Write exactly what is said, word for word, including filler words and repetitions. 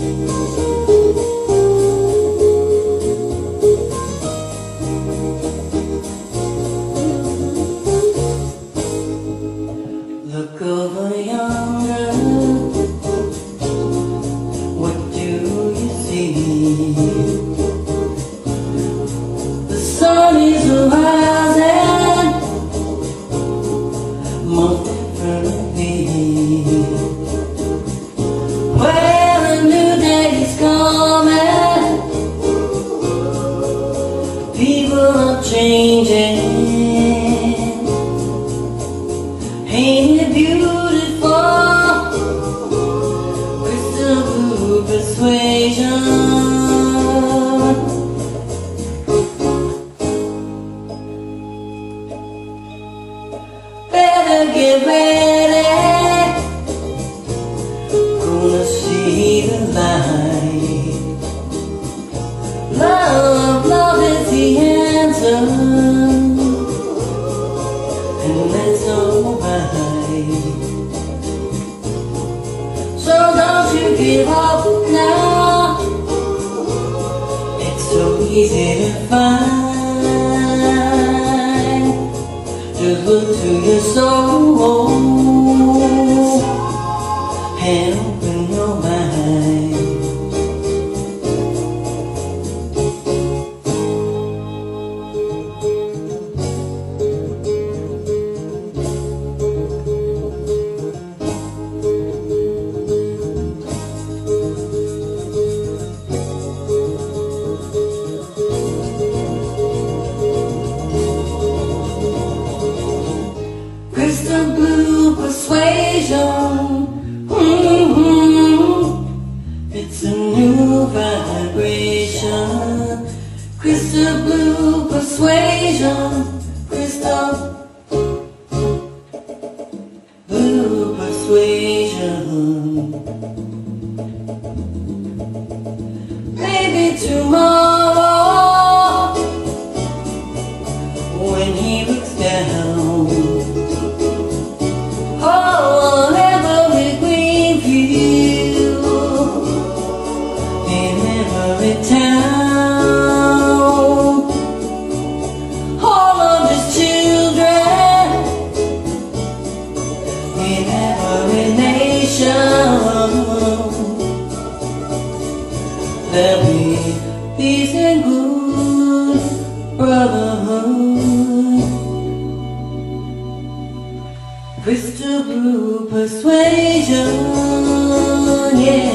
Look over yonder, what do you see? The sun is rising, most differently. Well, a new day is coming, people are changing. Ain't it beautiful? Crystal blue persuasion. Better get ready, gonna see the light. Love, love is the answer, and that's alright. So don't you give up now, it's so easy to find. Just look to your soul and open your mind. Crystal blue persuasion, mm-hmm. It's a new vibration. Crystal blue persuasion, crystal blue persuasion. Maybe tomorrow, when he looks down on every green field, in every town, all of his children, in every nation, there'll be peace and good brotherhood. Crystal blue persuasion, yeah.